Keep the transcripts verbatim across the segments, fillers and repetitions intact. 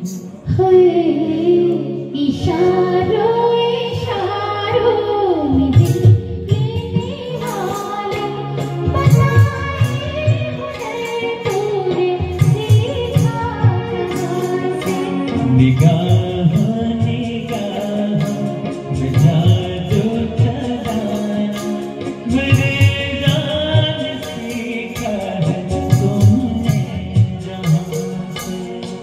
इशारों इशारों में दिल लेने वाले बनाए हुए तूने सीखा कहाँ से। निगाह निगाह में जादू चलाना मेरे जान सीखा है तुमने जहाँ से।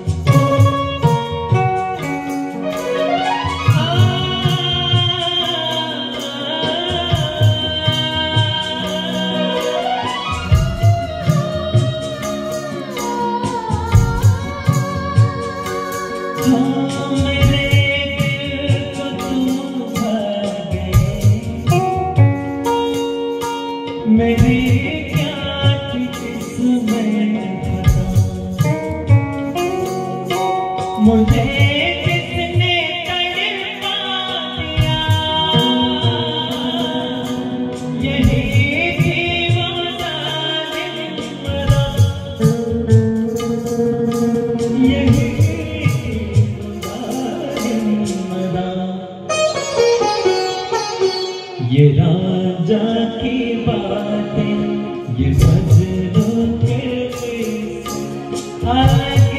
मेरे दिल को तू भर गए, मेरी क्या थी किस्मत बता, मुझे किसने तड़पा दिया, यही थी वो जालिम मरा, यही ये राजा की बातें, ये मजनू के किस्से, हालांकि